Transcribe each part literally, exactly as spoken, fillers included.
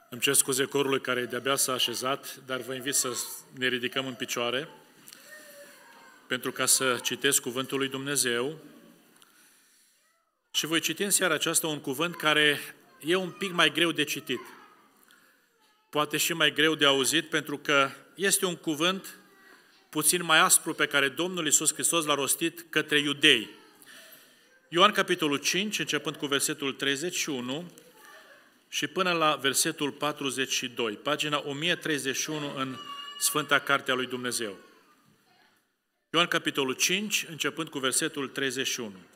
Îmi cer scuze corului care de-abia s-a așezat, dar vă invit să ne ridicăm în picioare pentru ca să citesc cuvântul lui Dumnezeu. Și voi citi în seara aceasta un cuvânt care e un pic mai greu de citit. Poate și mai greu de auzit, pentru că este un cuvânt puțin mai aspru pe care Domnul Iisus Hristos l-a rostit către iudei. Ioan, capitolul cinci, începând cu versetul treizeci și unu și până la versetul patruzeci și doi, pagina o mie treizeci și unu în Sfânta Cartea lui Dumnezeu. Ioan, capitolul cinci, începând cu versetul treizeci și unu.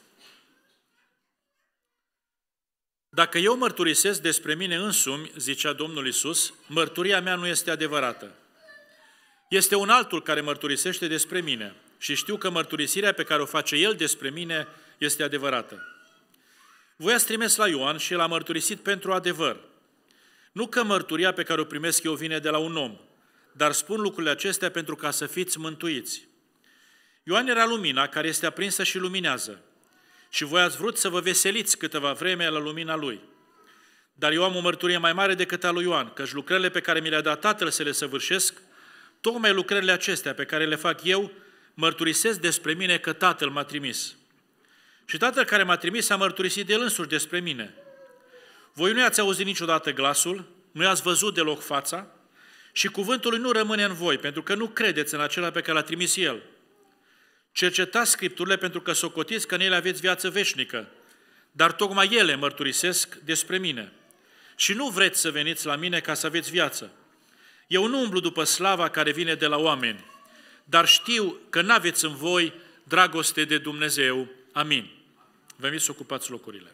Dacă eu mărturisesc despre mine însumi, zicea Domnul Iisus, mărturia mea nu este adevărată. Este un altul care mărturisește despre mine și știu că mărturisirea pe care o face el despre mine este adevărată. Voi ați trimis la Ioan și el a mărturisit pentru adevăr. Nu că mărturia pe care o primesc eu vine de la un om, dar spun lucrurile acestea pentru ca să fiți mântuiți. Ioan era lumina care este aprinsă și luminează. Și voi ați vrut să vă veseliți câteva vreme la lumina lui. Dar eu am o mărturie mai mare decât a lui Ioan, căci lucrările pe care mi le-a dat Tatăl să le săvârșesc, tocmai lucrările acestea pe care le fac eu, mărturisesc despre mine că Tatăl m-a trimis. Și Tatăl care m-a trimis a mărturisit de el însuși despre mine. Voi nu i-ați auzit niciodată glasul, nu i-ați văzut deloc fața și cuvântul lui nu rămâne în voi, pentru că nu credeți în acela pe care l-a trimis el. Cercetați Scripturile pentru că socotiți că în ele aveți viață veșnică, dar tocmai ele mărturisesc despre mine. Și nu vreți să veniți la mine ca să aveți viață. Eu nu umblu după slava care vine de la oameni, dar știu că n-aveți în voi dragoste de Dumnezeu. Amin. Vă invit să ocupați locurile.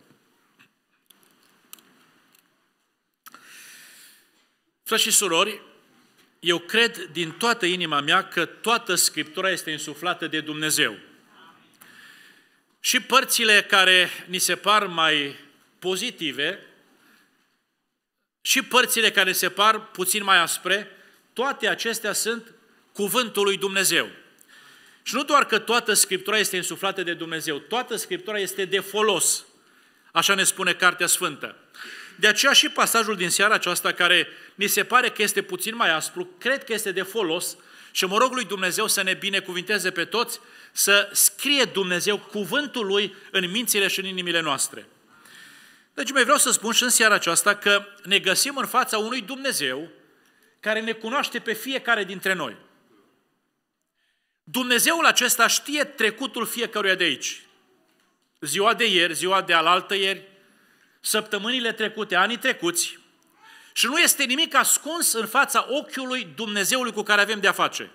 Frați și surori, eu cred din toată inima mea că toată Scriptura este insuflată de Dumnezeu. Și părțile care ni se par mai pozitive și părțile care se par puțin mai aspre, toate acestea sunt cuvântul lui Dumnezeu. Și nu doar că toată Scriptura este insuflată de Dumnezeu, toată Scriptura este de folos. Așa ne spune Cartea Sfântă. De aceea și pasajul din seara aceasta, care ni se pare că este puțin mai aspru, cred că este de folos și mă rog lui Dumnezeu să ne binecuvinteze pe toți, să scrie Dumnezeu cuvântul Lui în mințile și în inimile noastre. Deci mai vreau să spun și în seara aceasta că ne găsim în fața unui Dumnezeu care ne cunoaște pe fiecare dintre noi. Dumnezeul acesta știe trecutul fiecăruia de aici. Ziua de ieri, ziua de alaltă ieri, săptămânile trecute, anii trecuți, și nu este nimic ascuns în fața ochiului Dumnezeului cu care avem de-a face.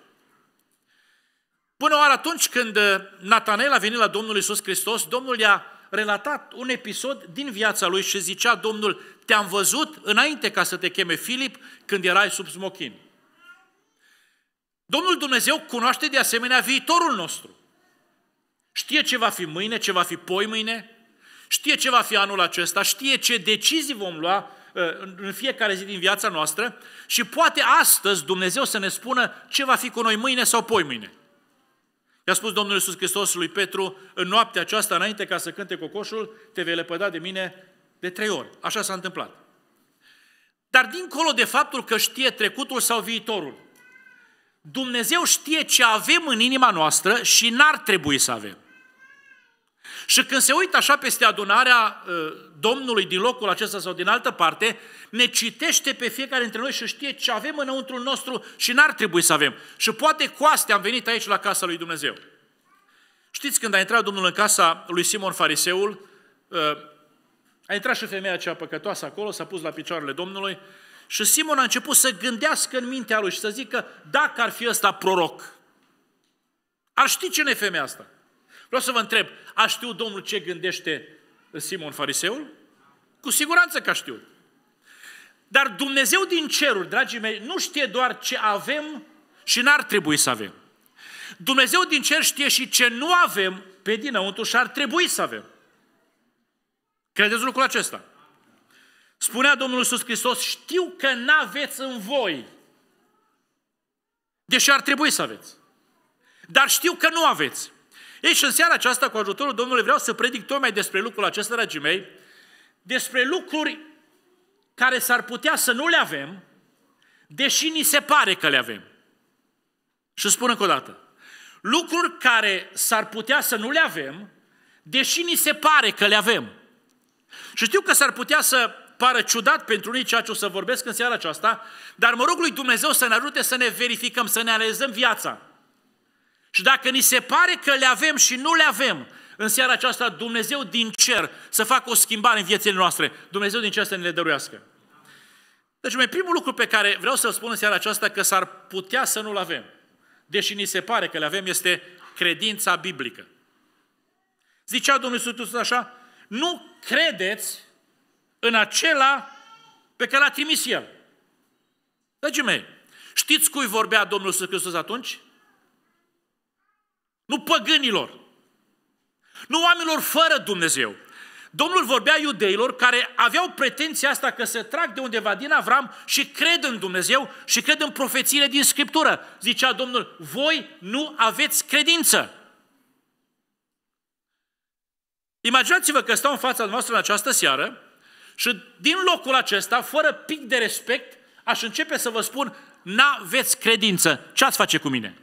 Până oară atunci când Natanael a venit la Domnul Iisus Hristos, Domnul i-a relatat un episod din viața lui și zicea, Domnul, te-am văzut înainte ca să te cheme Filip, când erai sub smochin. Domnul Dumnezeu cunoaște de asemenea viitorul nostru. Știe ce va fi mâine, ce va fi poimâine, știe ce va fi anul acesta, știe ce decizii vom lua în fiecare zi din viața noastră și poate astăzi Dumnezeu să ne spună ce va fi cu noi mâine sau poimâine. I-a spus Domnul Iisus Hristos lui Petru, în noaptea aceasta, înainte ca să cânte cocoșul, te vei lepăda de mine de trei ori. Așa s-a întâmplat. Dar dincolo de faptul că știe trecutul sau viitorul, Dumnezeu știe ce avem în inima noastră și n-ar trebui să avem. Și când se uită așa peste adunarea uh, Domnului din locul acesta sau din altă parte, ne citește pe fiecare dintre noi și știe ce avem înăuntrul nostru și n-ar trebui să avem. Și poate cu astea am venit aici la casa lui Dumnezeu. Știți, când a intrat Domnul în casa lui Simon Fariseul, uh, a intrat și femeia cea păcătoasă acolo, s-a pus la picioarele Domnului și Simon a început să gândească în mintea lui și să zică, dacă ar fi ăsta proroc, ar ști cine e femeia asta. Vreau să vă întreb, a știut Domnul ce gândește Simon Fariseul? Cu siguranță că a știut. Dar Dumnezeu din ceruri, dragii mei, nu știe doar ce avem și n-ar trebui să avem. Dumnezeu din cer știe și ce nu avem pe dinăuntru și ar trebui să avem. Credeți lucrul acesta? Spunea Domnul Iisus Hristos, știu că n-aveți în voi, deși ar trebui să aveți. Dar știu că nu aveți. Ei, și în seara aceasta, cu ajutorul Domnului, vreau să predic tocmai despre lucrul acesta, dragii mei, despre lucruri care s-ar putea să nu le avem, deși ni se pare că le avem. Și spun încă o dată, lucruri care s-ar putea să nu le avem, deși ni se pare că le avem. Și știu că s-ar putea să pară ciudat pentru unii ceea ce o să vorbesc în seara aceasta, dar mă rog lui Dumnezeu să ne ajute să ne verificăm, să ne analizăm viața. Și dacă ni se pare că le avem și nu le avem, în seara aceasta Dumnezeu din cer să facă o schimbare în viețile noastre. Dumnezeu din cer să ne le dăruiască. Deci, primul lucru pe care vreau să-l spun în seara aceasta, că s-ar putea să nu-l avem, deși ni se pare că le avem, este credința biblică. Zicea Domnul Iisus Hristos așa, nu credeți în acela pe care l-a trimis El. Dragii mei, știți cui vorbea Domnul Iisus Hristos atunci? Nu păgânilor, nu oamenilor fără Dumnezeu. Domnul vorbea iudeilor care aveau pretenția asta că se trag de undeva din Avram și cred în Dumnezeu și cred în profețiile din Scriptură. Zicea Domnul, voi nu aveți credință. Imaginați-vă că stau în fața noastră în această seară și din locul acesta, fără pic de respect, aș începe să vă spun, n-aveți credință. Ce ați face cu mine?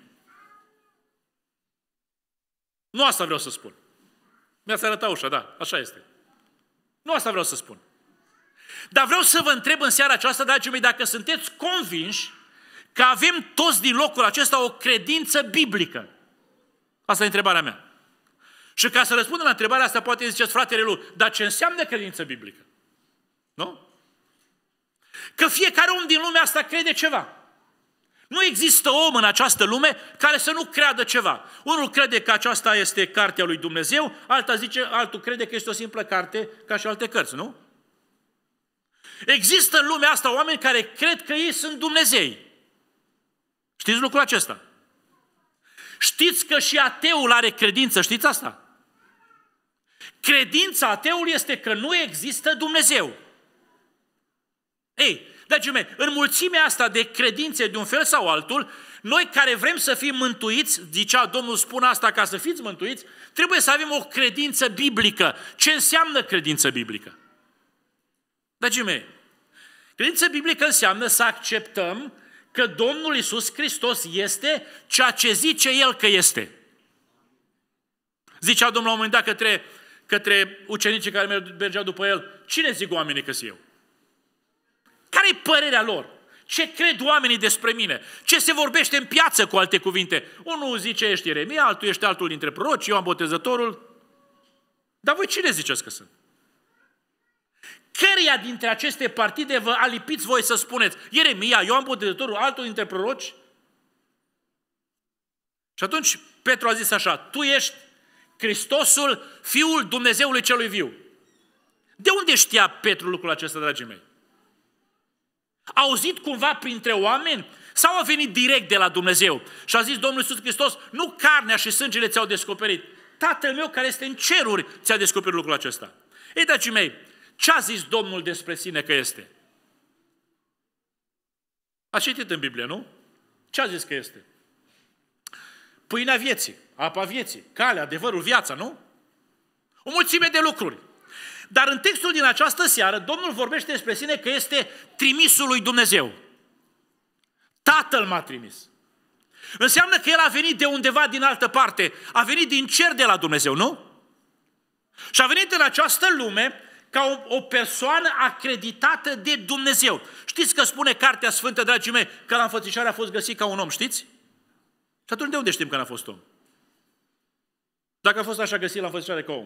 Nu asta vreau să spun. Mi-ați arătat ușa, da, așa este. Nu asta vreau să spun. Dar vreau să vă întreb în seara aceasta, dragii mei, dacă sunteți convinși că avem toți din locul acesta o credință biblică. Asta e întrebarea mea. Și ca să răspundem la întrebarea asta, poate ziceți, fratele lui, dar ce înseamnă credință biblică? Nu? Că fiecare om din lumea asta crede ceva. Nu există om în această lume care să nu creadă ceva. Unul crede că aceasta este cartea lui Dumnezeu, alta zice, altul crede că este o simplă carte ca și alte cărți, nu? Există în lumea asta oameni care cred că ei sunt Dumnezei. Știți lucrul acesta? Știți că și ateul are credință, știți asta? Credința ateului este că nu există Dumnezeu. Ei, dragii mei, în mulțimea asta de credințe de un fel sau altul, noi care vrem să fim mântuiți, zicea Domnul, spun asta ca să fiți mântuiți, trebuie să avem o credință biblică. Ce înseamnă credință biblică? Dragii mei, credință biblică înseamnă să acceptăm că Domnul Iisus Hristos este ceea ce zice El că este. Zicea Domnul la un moment dat către, către ucenicii care mergeau după El, cine zic oamenii că sunt eu? Care-i părerea lor? Ce cred oamenii despre mine? Ce se vorbește în piață, cu alte cuvinte? Unul zice, ești Ieremia, altul ești altul dintre proroci, Ioan Botezătorul. Dar voi cine ziceți că sunt? Căreia dintre aceste partide vă alipiți voi să spuneți Ieremia, Ioan Botezătorul, altul dintre proroci? Și atunci Petru a zis așa, tu ești Hristosul, Fiul Dumnezeului celui viu. De unde știa Petru lucrul acesta, dragii mei? A auzit cumva printre oameni sau a venit direct de la Dumnezeu? Și a zis Domnul Iisus Hristos, nu carnea și sângele ți-au descoperit. Tatăl meu care este în ceruri ți-a descoperit lucrul acesta. Ei, dragii mei, ce a zis Domnul despre sine că este? A citit în Biblie, nu? Ce a zis că este? Pâinea vieții, apa vieții, calea, adevărul, viața, nu? O mulțime de lucruri. Dar în textul din această seară, Domnul vorbește despre sine că este trimisul lui Dumnezeu. Tatăl m-a trimis. Înseamnă că El a venit de undeva din altă parte, a venit din cer de la Dumnezeu, nu? Și a venit în această lume ca o, o persoană acreditată de Dumnezeu. Știți că spune Cartea Sfântă, dragii mei, că la înfățișare a fost găsit ca un om, știți? Și atunci de unde știm că n-a fost om? Dacă a fost așa găsit la înfățișare ca om.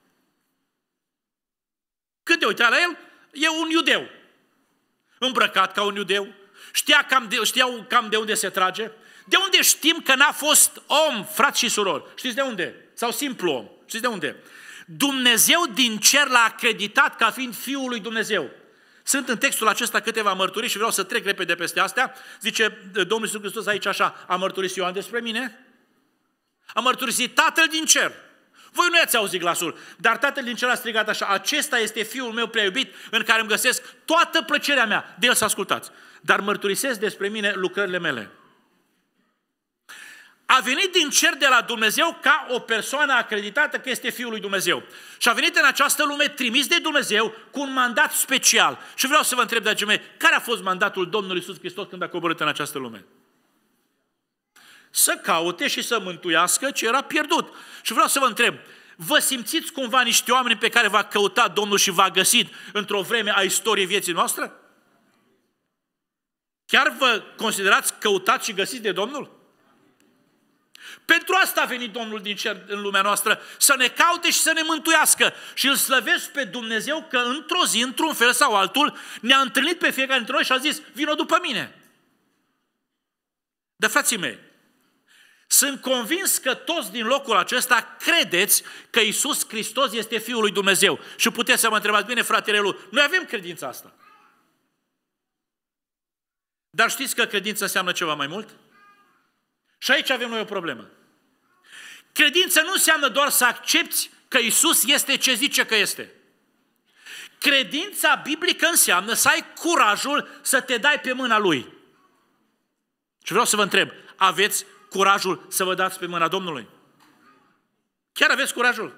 Când te uita la el, e un iudeu. Îmbrăcat ca un iudeu. Știa cam de, știau cam de unde se trage. De unde știm că n-a fost om, frați și surori? Știți de unde? Sau simplu om. Știți de unde? Dumnezeu din cer l-a acreditat ca fiind Fiul lui Dumnezeu. Sunt în textul acesta câteva mărturii și vreau să trec repede peste astea. Zice Domnul Iisus Hristos aici așa, a mărturisit Ioan despre mine? A mărturisit Tatăl din cer. Voi nu i-ați auzit glasul, dar Tatăl din cer a strigat așa, acesta este Fiul meu prea iubit, în care îmi găsesc toată plăcerea mea, de El să ascultați. Dar mărturisesc despre mine lucrările mele. a venit din cer de la Dumnezeu ca o persoană acreditată că este Fiul lui Dumnezeu. Și a venit în această lume trimis de Dumnezeu cu un mandat special. Și vreau să vă întreb, dragii mei, care a fost mandatul Domnului Iisus Hristos când a coborât în această lume? Să caute și să mântuiască ce era pierdut. Și vreau să vă întreb, vă simțiți cumva niște oameni pe care v-a căutat Domnul și v-a găsit într-o vreme a istoriei vieții noastre? Chiar vă considerați căutați și găsiți de Domnul? Pentru asta a venit Domnul din cer în lumea noastră, să ne caute și să ne mântuiască. Și îl slăvesc pe Dumnezeu că într-o zi, într-un fel sau altul, ne-a întâlnit pe fiecare dintre noi și a zis, vino după mine. Dar frații mei, sunt convins că toți din locul acesta credeți că Iisus Hristos este Fiul lui Dumnezeu. Și puteți să mă întrebați, bine fratele Lu, noi avem credința asta. Dar știți că credința înseamnă ceva mai mult? Și aici avem noi o problemă. Credința nu înseamnă doar să accepti că Iisus este ce zice că este. Credința biblică înseamnă să ai curajul să te dai pe mâna Lui. Și vreau să vă întreb, aveți curajul să vă dați pe mâna Domnului? Chiar aveți curajul?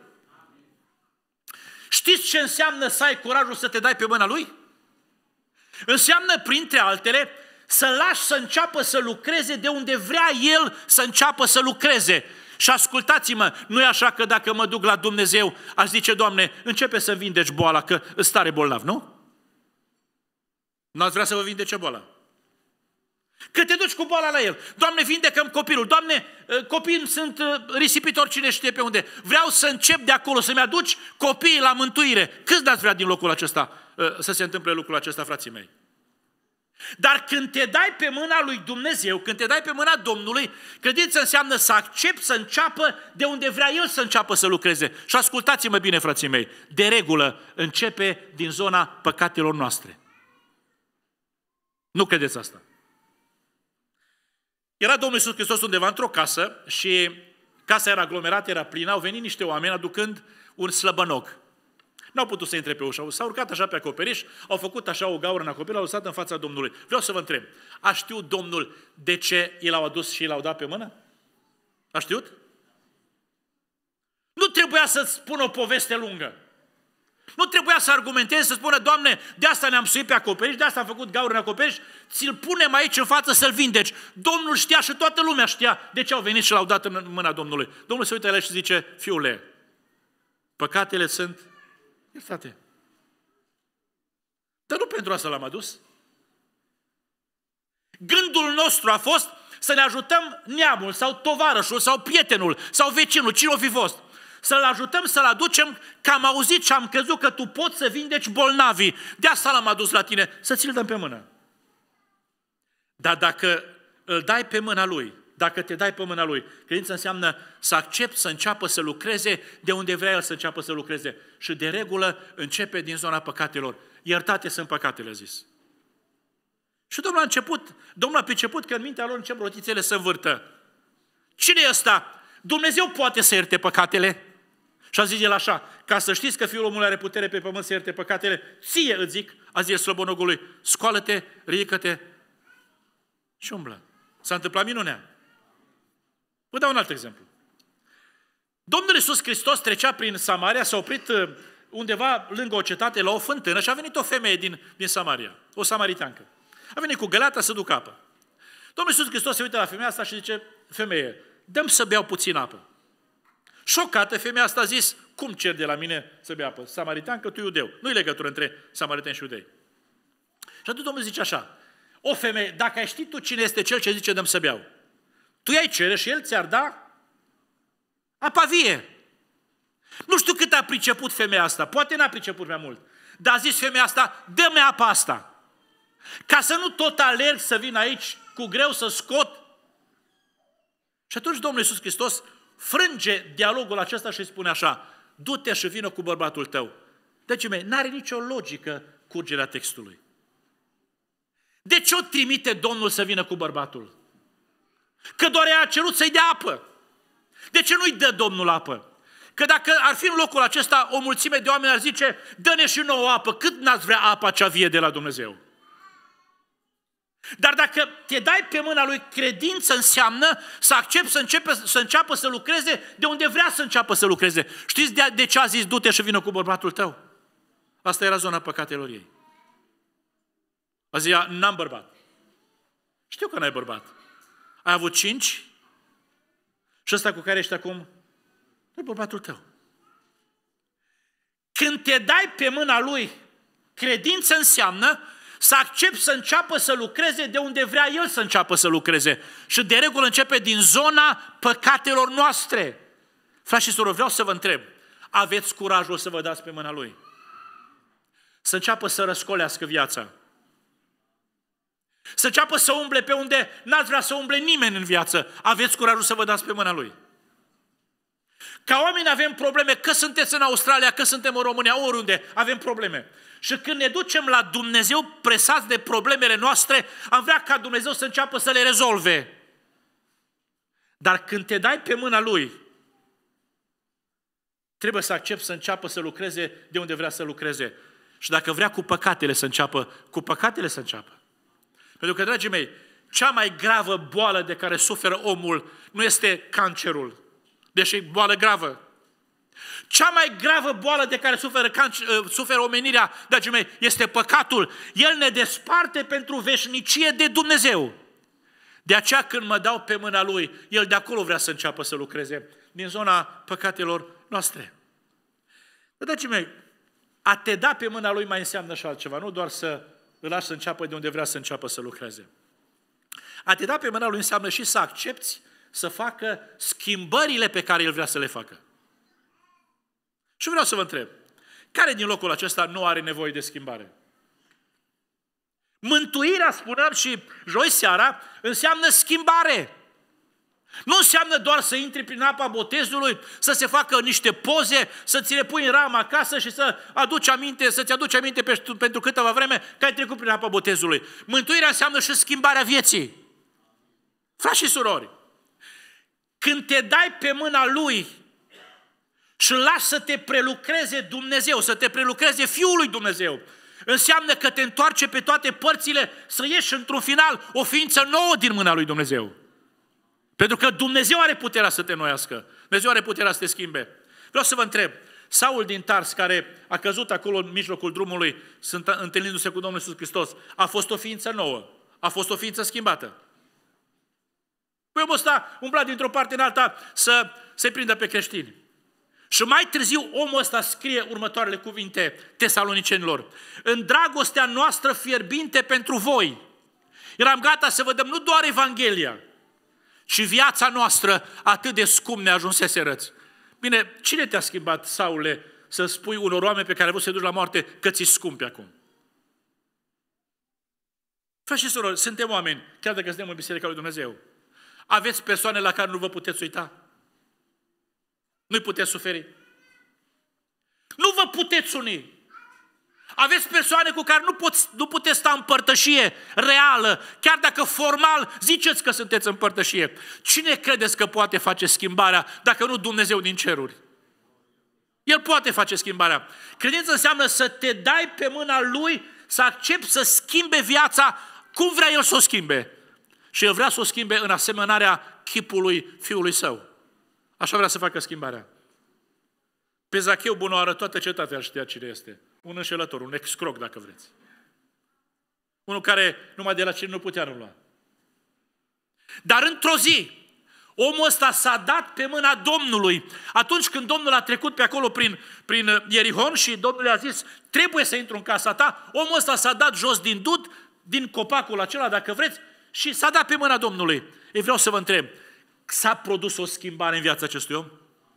Știți ce înseamnă să ai curajul să te dai pe mâna Lui? Înseamnă, printre altele, să lași să înceapă să lucreze de unde vrea El să înceapă să lucreze. Și ascultați-mă, nu e așa că dacă mă duc la Dumnezeu, aș zice, Doamne, începe să vindeci boala, că îți tare bolnav, nu? Nu ați vrea să vă vindece boala? Că te duci cu boala la El. Doamne, vindecă-mi copilul. Doamne, copiii sunt risipitori, cine știe pe unde. Vreau să încep de acolo, să-mi aduci copiii la mântuire. Câți n-ați vrea din locul acesta să se întâmple lucrul acesta, frații mei? Dar când te dai pe mâna lui Dumnezeu, când te dai pe mâna Domnului, credința înseamnă să accepti să înceapă de unde vrea El să înceapă să lucreze. Și ascultați-mă bine, frații mei, de regulă începe din zona păcatelor noastre. Nu credeți asta? Era Domnul Iisus Hristos undeva într-o casă și casa era aglomerată, era plină, au venit niște oameni aducând un slăbănog. N-au putut să intre pe ușă, s-au urcat așa pe acoperiș, au făcut așa o gaură în acoperiș, au lăsat în fața Domnului. Vreau să vă întreb, a știut Domnul de ce i l-au adus și i l-au dat pe mână? A știut? Nu trebuia să-ți spună o poveste lungă. Nu trebuia să argumenteze, să spună, Doamne, de asta ne-am suit pe acoperiș, de asta am făcut gaură în acoperiș, ți-l punem aici în față să-l vindeci. Domnul știa și toată lumea știa de ce au venit și l-au dat în mâna Domnului. Domnul se uită la el și zice, fiule, păcatele sunt iertate. Dar nu pentru asta l-am adus. Gândul nostru a fost să ne ajutăm neamul sau tovarășul sau prietenul sau vecinul, cine o fi fost. Să-l ajutăm, să-l aducem, că am auzit și am crezut că tu poți să vindeci bolnavii. De asta l-am adus la tine, să ți-l dăm pe mână. Dar dacă îl dai pe mâna Lui, dacă te dai pe mâna Lui, credința înseamnă să accepti să înceapă să lucreze de unde vrea El să înceapă să lucreze. Și de regulă începe din zona păcatelor. Iertate sunt păcatele, a zis. Și Domnul a început, Domnul a priceput că în mintea lor încep rotițele să învârtă. Cine e ăsta? Dumnezeu poate să ierte păcatele. Și a zis el așa, ca să știți că Fiul omului are putere pe pământ să ierte păcatele, ție îți zic, a zis slăbănogului, scoală-te, ridică-te și umblă. S-a întâmplat minunea. Vă dau un alt exemplu. Domnul Iisus Hristos trecea prin Samaria, s-a oprit undeva lângă o cetate, la o fântână și a venit o femeie din, din Samaria, o samariteancă. A venit cu găleata să ducă apă. Domnul Iisus Hristos se uită la femeia asta și zice, femeie, dă-mi să beau puțin apă. Șocată, femeia asta a zis, cum cer de la mine să bea apă? Samaritean, că tu iudeu. Nu-i legătură între samariteni și iudei. Și atunci Domnul zice așa, o femeie, dacă ai ști tu cine este cel ce zice dăm să beau, tu i-ai cere și el ți-ar da apa vie. Nu știu cât a priceput femeia asta, poate n-a priceput mai mult, dar a zis femeia asta, dă-mi apa asta, ca să nu tot alerg să vin aici cu greu să scot. Și atunci Domnul Iisus Hristos frânge dialogul acesta și îi spune așa, du-te și vină cu bărbatul tău. Deci, mei, n-are nicio logică curgerea textului. De ce o trimite Domnul să vină cu bărbatul? Că doar ea a cerut să-i dea apă. De ce nu-i dă Domnul apă? Că dacă ar fi în locul acesta o mulțime de oameni ar zice, dă-ne și nouă apă, cât n-ați vrea apa cea vie de la Dumnezeu? Dar dacă te dai pe mâna lui, credință înseamnă să accepti să, începe, să înceapă să lucreze de unde vrea să înceapă să lucreze. Știți de, de ce a zis du-te și vină cu bărbatul tău? Asta era zona păcatelor ei. A zis ea, n-am bărbat. Știu că n-ai bărbat. Ai avut cinci și ăsta cu care ești acum, e bărbatul tău. Când te dai pe mâna lui, credință înseamnă să accepti să înceapă să lucreze de unde vrea el să înceapă să lucreze. Și de regulă începe din zona păcatelor noastre. Frați și surori, vreau să vă întreb, aveți curajul să vă dați pe mâna lui? Să înceapă să răscolească viața. Să înceapă să umble pe unde n-ați vrea să umble nimeni în viață. Aveți curajul să vă dați pe mâna lui. Ca oameni avem probleme, că sunteți în Australia, că suntem în România, oriunde, avem probleme. Și când ne ducem la Dumnezeu presați de problemele noastre, am vrea ca Dumnezeu să înceapă să le rezolve. Dar când te dai pe mâna lui, trebuie să accepti să înceapă să lucreze de unde vrea să lucreze. Și dacă vrea cu păcatele să înceapă, cu păcatele să înceapă. Pentru că, dragii mei, cea mai gravă boală de care suferă omul nu este cancerul, deși e boală gravă. Cea mai gravă boală de care suferă, cancer, suferă omenirea, dragii mei, este păcatul. El ne desparte pentru veșnicie de Dumnezeu. De aceea când mă dau pe mâna lui, el de acolo vrea să înceapă să lucreze, din zona păcatelor noastre. Dragii mei, a te da pe mâna lui mai înseamnă și altceva, nu doar să îl lași să înceapă de unde vrea să înceapă să lucreze. A te da pe mâna lui înseamnă și să accepți să facă schimbările pe care el vrea să le facă. Și vreau să vă întreb, care din locul acesta nu are nevoie de schimbare? Mântuirea, spuneam și joi seara, înseamnă schimbare. Nu înseamnă doar să intri prin apa botezului, să se facă niște poze, să ți le pui în ramă acasă și să aduci aminte, să-ți aduci aminte pentru câteva vreme că ai trecut prin apa botezului. Mântuirea înseamnă și schimbarea vieții. Frați și surori, când te dai pe mâna lui și îl lași să te prelucreze Dumnezeu, să te prelucreze Fiul lui Dumnezeu, înseamnă că te întoarce pe toate părțile să ieși într-un final o ființă nouă din mâna lui Dumnezeu. Pentru că Dumnezeu are puterea să te înnoiască. Dumnezeu are puterea să te schimbe. Vreau să vă întreb, Saul din Tars, care a căzut acolo în mijlocul drumului, întâlnindu-se cu Domnul Iisus Hristos, a fost o ființă nouă, a fost o ființă schimbată. Păi omul ăsta umbla dintr-o parte în alta să se prindă pe creștini. Și mai târziu omul ăsta scrie următoarele cuvinte tesalonicenilor. În dragostea noastră fierbinte pentru voi, eram gata să vă dăm nu doar Evanghelia, ci viața noastră atât de scump ne ajunsese răți. Bine, cine te-a schimbat, Saule, să spui unor oameni pe care vreau să-i duci la moarte că ți-i scumpi acum? Frați și surori, suntem oameni, chiar dacă suntem în Biserica lui Dumnezeu. Aveți persoane la care nu vă puteți uita? Nu-i puteți suferi? Nu vă puteți uni? Aveți persoane cu care nu, poți, nu puteți sta în părtășie reală, chiar dacă formal ziceți că sunteți în părtășie. Cine credeți că poate face schimbarea dacă nu Dumnezeu din ceruri? El poate face schimbarea. Credința înseamnă să te dai pe mâna Lui, să accepti să schimbe viața cum vrea El să o schimbe. Și El vrea să o schimbe în asemănarea chipului Fiului Său. Așa vrea să facă schimbarea. Pe Zacheu bunoară, toată cetatea știa cine este. Un înșelător, un excroc, dacă vreți. Unul care numai de la cine nu putea nu lua. Dar într-o zi, omul ăsta s-a dat pe mâna Domnului. Atunci când Domnul a trecut pe acolo prin, prin Ierihon și Domnul i-a zis, trebuie să intru în casa ta, omul ăsta s-a dat jos din dud, din copacul acela, dacă vreți, și s-a dat pe mâna Domnului. Ei, vreau să vă întreb, s-a produs o schimbare în viața acestui om?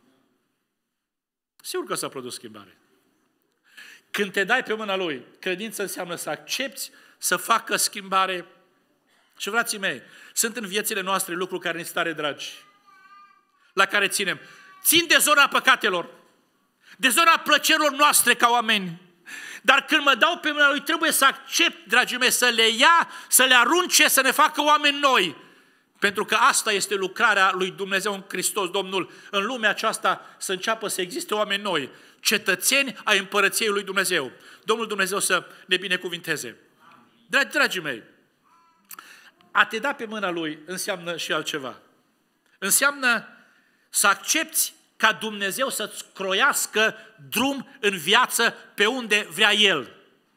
Sigur că s-a produs schimbare. Când te dai pe mâna Lui, credința înseamnă să accepți, să facă schimbare. Și frații mei, sunt în viețile noastre lucruri care ne sunt tare dragi, la care ținem. Țin de zona păcatelor, de zona plăcerilor noastre ca oameni. Dar când mă dau pe mâna Lui, trebuie să accept, dragii mei, să le ia, să le arunce, să ne facă oameni noi. Pentru că asta este lucrarea lui Dumnezeu în Hristos, Domnul, în lumea aceasta să înceapă să existe oameni noi, cetățeni ai împărăției lui Dumnezeu. Domnul Dumnezeu să ne binecuvinteze. Dragi, dragii mei, a te da pe mâna Lui înseamnă și altceva. Înseamnă să accepți ca Dumnezeu să-ți croiască drum în viață pe unde vrea El.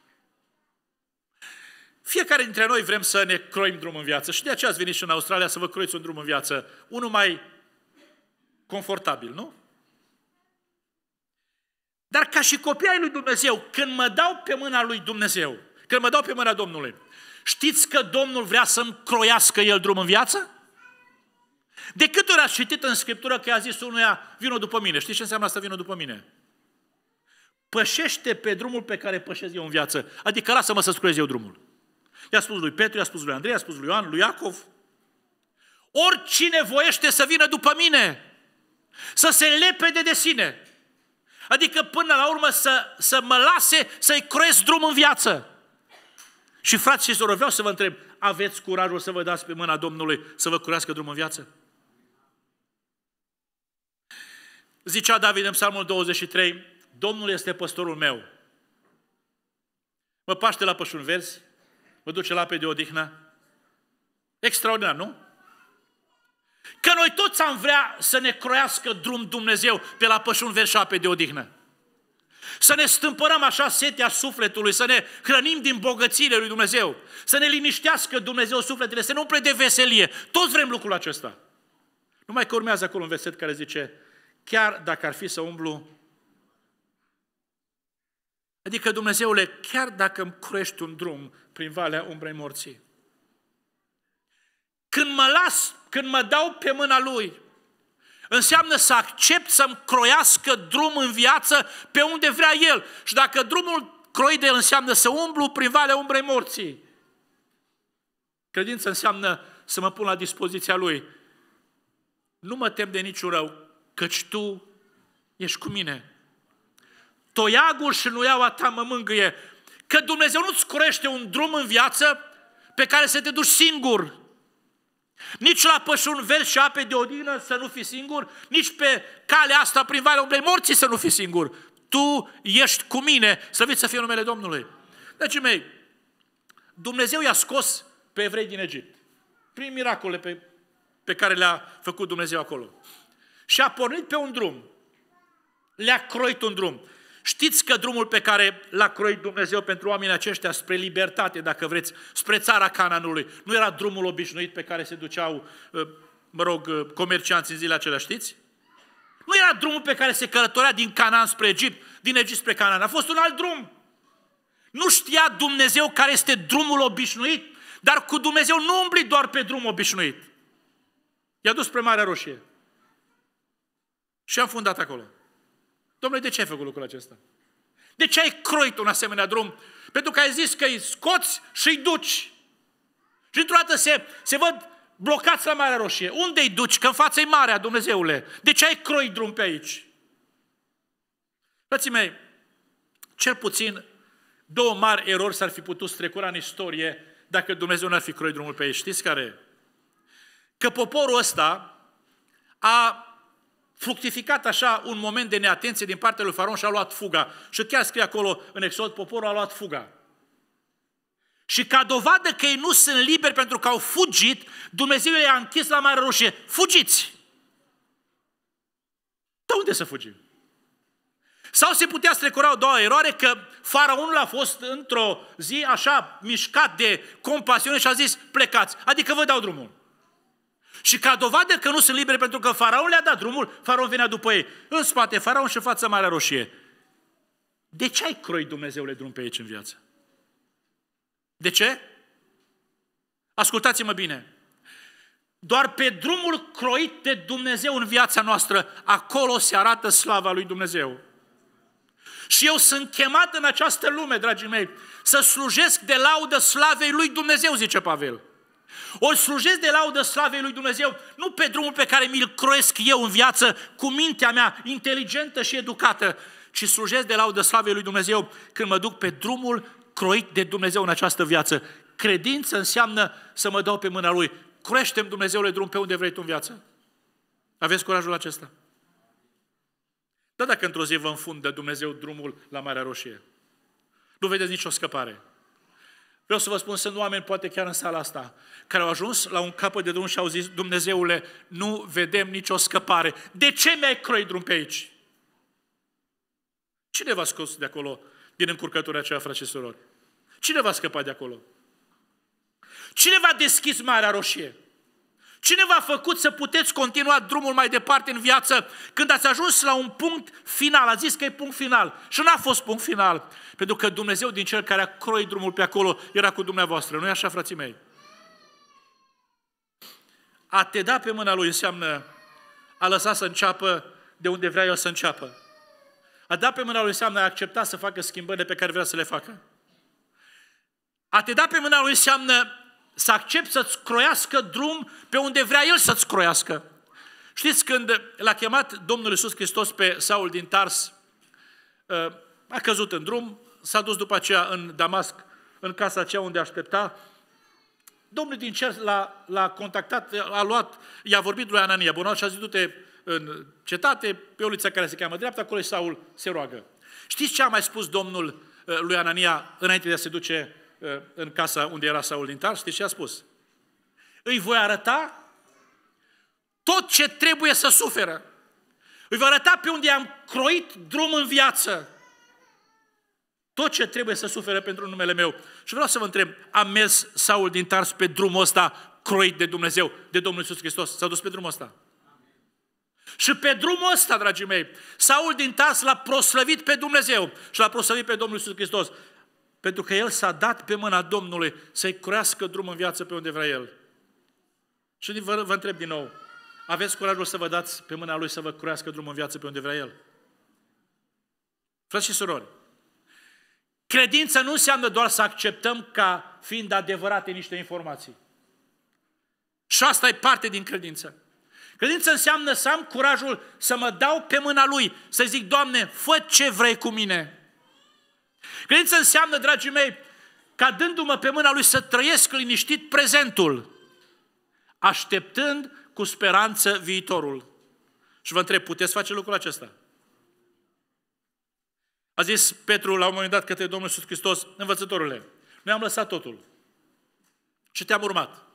Fiecare dintre noi vrem să ne croim drum în viață și de aceea ați venit și în Australia să vă croiți un drum în viață, unul mai confortabil, nu? Dar ca și copii ai lui Dumnezeu, când mă dau pe mâna lui Dumnezeu, când mă dau pe mâna Domnului, știți că Domnul vrea să-mi croiască El drum în viață? De câte ori ați citit în Scriptură că i-a zis unuia, vino după mine? Știți ce înseamnă asta, vino după mine? Pășește pe drumul pe care pășesc eu în viață, adică lasă-mă să-ți croiez eu drumul. I-a spus lui Petru, i-a spus lui Andrei, i-a spus lui Ioan, lui Iacov. Oricine voiește să vină după mine, să se lepede de sine, adică până la urmă să, să mă lase să-i croiesc drum în viață. Și frați și sorori, vreau să vă întreb, aveți curajul să vă dați pe mâna Domnului să vă curească drum în viață? Zicea David în Psalmul douăzeci și trei, Domnul este păstorul meu. Mă paște la pășuni verzi, mă duce la ape de odihnă. Extraordinar, nu? Că noi toți am vrea să ne croiască drum Dumnezeu pe la pășuni verzi și ape de odihnă. Să ne stâmpărăm așa setea sufletului, să ne hrănim din bogățiile lui Dumnezeu, să ne liniștească Dumnezeu sufletele, să ne umple de veselie. Toți vrem lucrul acesta. Numai că urmează acolo un verset care zice, chiar dacă ar fi să umblu, adică Dumnezeule, chiar dacă îmi croiești un drum prin valea umbrei morții, când mă las, când mă dau pe mâna Lui, înseamnă să accept să-mi croiască drum în viață pe unde vrea El. Și dacă drumul croit de El înseamnă să umblu prin valea umbrei morții, credința înseamnă să mă pun la dispoziția Lui. Nu mă tem de niciun rău, căci Tu ești cu mine. Toiagul și nuiaua Ta mă mângâie. Că Dumnezeu nu-ți croiește un drum în viață pe care să te duci singur. Nici la pășuni verzi și ape de odihnă să nu fii singur, nici pe calea asta prin valea umbrei morții să nu fii singur. Tu ești cu mine, slăvit să fie numele Domnului. Dragii mei, Dumnezeu i-a scos pe evrei din Egipt, prin miracolele pe, pe care le-a făcut Dumnezeu acolo. Și a pornit pe un drum. Le-a croit un drum. Știți că drumul pe care l-a croit Dumnezeu pentru oamenii aceștia spre libertate, dacă vreți, spre țara Canaanului, nu era drumul obișnuit pe care se duceau, mă rog, comercianți în zilele acelea, știți? Nu era drumul pe care se călătorea din Canaan spre Egipt, din Egipt spre Canaan. A fost un alt drum. Nu știa Dumnezeu care este drumul obișnuit, dar cu Dumnezeu nu umbli doar pe drum obișnuit. I-a dus spre Marea Roșie. Și am fundat acolo. Dom'le, de ce ai făcut lucrul acesta? De ce ai croit un asemenea drum? Pentru că ai zis că îi scoți și îi duci. Și într-o dată se, se văd blocați la Marea Roșie. Unde îi duci? Că în față e marea, Dumnezeule. De ce ai croit drum pe aici? Frații mei, cel puțin două mari erori s-ar fi putut strecura în istorie dacă Dumnezeu n-ar fi croit drumul pe aici. Știți care? Că poporul ăsta a fructificat așa un moment de neatenție din partea lui Faraon și a luat fuga. Și chiar scrie acolo în Exod, poporul a luat fuga. Și ca dovadă că ei nu sunt liberi pentru că au fugit, Dumnezeu i-a închis la Marea Roșie. Fugiți! De unde să fugim? Sau se putea strecura o doua eroare că Faraonul a fost într-o zi așa mișcat de compasiune și a zis plecați, adică vă dau drumul. Și ca dovadă că nu sunt liberi pentru că Faraon le-a dat drumul, Faraon venea după ei. În spate, Faraon și în fața Marea Roșie. De ce ai croit Dumnezeule drum pe aici în viață? De ce? Ascultați-mă bine. Doar pe drumul croit de Dumnezeu în viața noastră, acolo se arată slava lui Dumnezeu. Și eu sunt chemat în această lume, dragii mei, să slujesc de laudă slavei lui Dumnezeu, zice Pavel. Ori slujesc de laudă slavei lui Dumnezeu, nu pe drumul pe care mi-l croiesc eu în viață, cu mintea mea inteligentă și educată, ci slujesc de laudă slavei lui Dumnezeu când mă duc pe drumul croit de Dumnezeu în această viață. Credință înseamnă să mă dau pe mâna Lui. Croiește-mi, Dumnezeule, drum pe unde vrei Tu în viață. Aveți curajul acesta? Dar dacă într-o zi vă înfundă Dumnezeu drumul la Marea Roșie, nu vedeți nicio scăpare. Vreau să vă spun, sunt oameni, poate chiar în sala asta, care au ajuns la un capăt de drum și au zis, Dumnezeule, nu vedem nicio scăpare. De ce mi-ai croit drum pe aici? Cine v-a scos de acolo, din încurcătura aceea, frați și surori? Cine v-a scăpat de acolo? Cine v-a deschis Marea Roșie? Cine v-a făcut să puteți continua drumul mai departe în viață când ați ajuns la un punct final? A zis că e punct final. Și n-a fost punct final. Pentru că Dumnezeu din Cel care a croit drumul pe acolo era cu dumneavoastră. Nu-i așa, frații mei? A te da pe mâna Lui înseamnă a lăsa să înceapă de unde vrea El să înceapă. A da pe mâna Lui înseamnă a accepta să facă schimbările pe care vrea să le facă. A te da pe mâna Lui înseamnă să accepti să-ți croiască drum pe unde vrea El să-ți croiască. Știți, când l-a chemat Domnul Iisus Hristos pe Saul din Tars, a căzut în drum, s-a dus după aceea în Damasc, în casa aceea unde aștepta. Domnul din cer l-a, l-a contactat, a luat, i-a vorbit lui Anania, bună, și a zis, du-te în cetate, pe ulița care se cheamă dreapta, acolo Saul se roagă. Știți ce a mai spus Domnul lui Anania înainte de a se duce în casa unde era Saul din Tars? Știți ce a spus? Îi voi arăta tot ce trebuie să suferă. Îi voi arăta pe unde am croit drum în viață. Tot ce trebuie să suferă pentru numele meu. Și vreau să vă întreb, a mers Saul din Tars pe drumul ăsta croit de Dumnezeu, de Domnul Iisus Hristos? S-a dus pe drumul ăsta. Și pe drumul ăsta, dragii mei, Saul din Tars l-a proslăvit pe Dumnezeu și l-a proslăvit pe Domnul Iisus Hristos. Pentru că el s-a dat pe mâna Domnului să-i croiască drumul în viață pe unde vrea El. Și vă, vă întreb din nou, aveți curajul să vă dați pe mâna Lui să vă croiască drumul în viață pe unde vrea El? Frați și surori, credința nu înseamnă doar să acceptăm ca fiind adevărate niște informații. Și asta e parte din credință. Credința înseamnă să am curajul să mă dau pe mâna Lui, să zic, Doamne, fă ce vrei cu mine. Credința înseamnă, dragii mei, ca dându-mă pe mâna Lui să trăiesc liniștit prezentul, așteptând cu speranță viitorul. Și vă întreb, puteți face lucrul acesta? A zis Petru la un moment dat către Domnul Iisus Hristos, învățătorule, noi am lăsat totul și te-am urmat.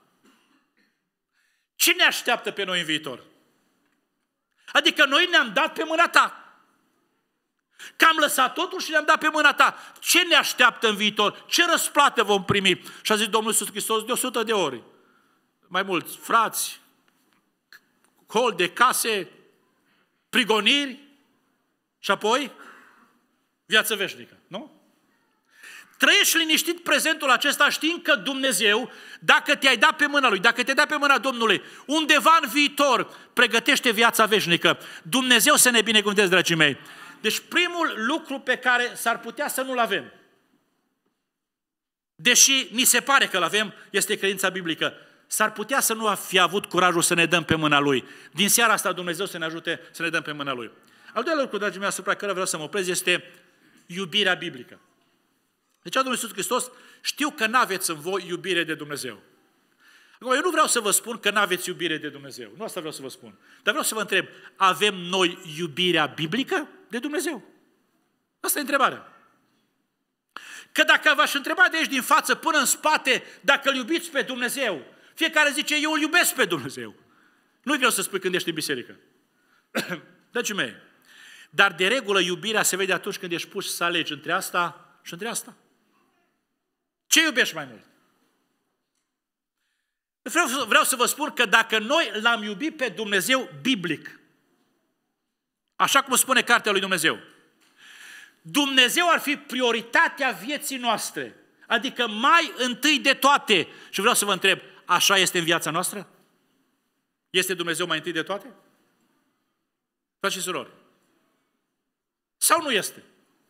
Ce ne așteaptă pe noi în viitor? Adică noi ne-am dat pe mâna Ta. Că am lăsat totul și ne-am dat pe mâna Ta. Ce ne așteaptă în viitor? Ce răsplată vom primi? Și a zis Domnul Iisus Hristos de o sută de ori. Mai mulți frați, hol de case, prigoniri și apoi viață veșnică. Nu? Trăiești liniștit prezentul acesta știind că Dumnezeu, dacă te-ai dat pe mâna Lui, dacă te-ai dat pe mâna Domnului, undeva în viitor pregătește viața veșnică. Dumnezeu să ne binecuvânteze, dragii mei. Deci primul lucru pe care s-ar putea să nu-l avem, deși ni se pare că-l avem, este credința biblică. S-ar putea să nu fi avut curajul să ne dăm pe mâna Lui. Din seara asta Dumnezeu să ne ajute să ne dăm pe mâna Lui. Al doilea lucru, dragii mei, asupra care vreau să mă oprez, este iubirea biblică. Deci, Domnul Iisus Hristos, știu că n-aveți în voi iubire de Dumnezeu. Acum, eu nu vreau să vă spun că n-aveți iubire de Dumnezeu. Nu asta vreau să vă spun. Dar vreau să vă întreb, avem noi iubirea biblică de Dumnezeu? Asta e întrebarea. Că dacă v-aș întreba de aici din față până în spate, dacă îl iubiți pe Dumnezeu, fiecare zice, eu îl iubesc pe Dumnezeu. Nu-i greu să spui când ești în biserică. Dragii mei, dar de regulă iubirea se vede atunci când ești pus să alegi între asta și între asta. Ce iubești mai mult? Vreau, vreau să vă spun că dacă noi l-am iubit pe Dumnezeu biblic, așa cum spune cartea lui Dumnezeu, Dumnezeu ar fi prioritatea vieții noastre, adică mai întâi de toate. Și vreau să vă întreb, așa este în viața noastră? Este Dumnezeu mai întâi de toate? Frați și surori, sau nu este?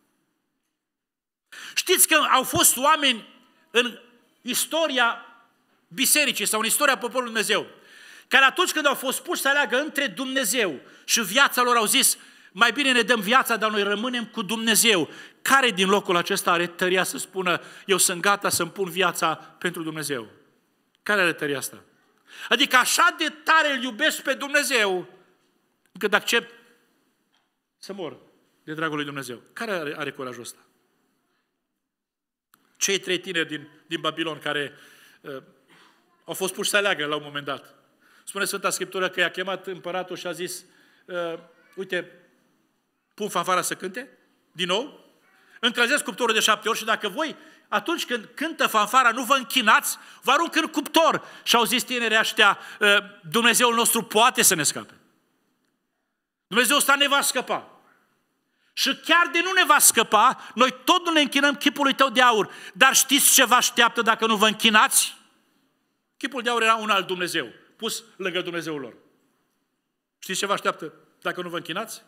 Știți că au fost oameni în istoria bisericii sau în istoria poporului Dumnezeu, care atunci când au fost puși să aleagă între Dumnezeu și viața lor au zis, mai bine ne dăm viața, dar noi rămânem cu Dumnezeu. Care din locul acesta are tăria să spună, eu sunt gata să-mi pun viața pentru Dumnezeu? Care are tăria asta? Adică așa de tare îl iubesc pe Dumnezeu, încât accept să mor de dragul lui Dumnezeu. Care are, are curajul ăsta? Cei trei tineri din din Babilon care uh, au fost puși să aleagă la un moment dat. Spune Sfânta Scriptură că i-a chemat împăratul și a zis, uh, uite, pun fanfara să cânte, din nou, încălzesc cuptorul de șapte ori și dacă voi, atunci când cântă fanfara, nu vă închinați, vă arunc în cuptor. Și au zis tinerii ăștia, uh, Dumnezeul nostru poate să ne scape. Dumnezeul ăsta ne va scăpa. Și chiar de nu ne va scăpa, noi tot nu ne închinăm chipului tău de aur. Dar știți ce vă așteaptă dacă nu vă închinați? Chipul de aur era un alt Dumnezeu, pus lângă Dumnezeul lor. Știți ce vă așteaptă dacă nu vă închinați?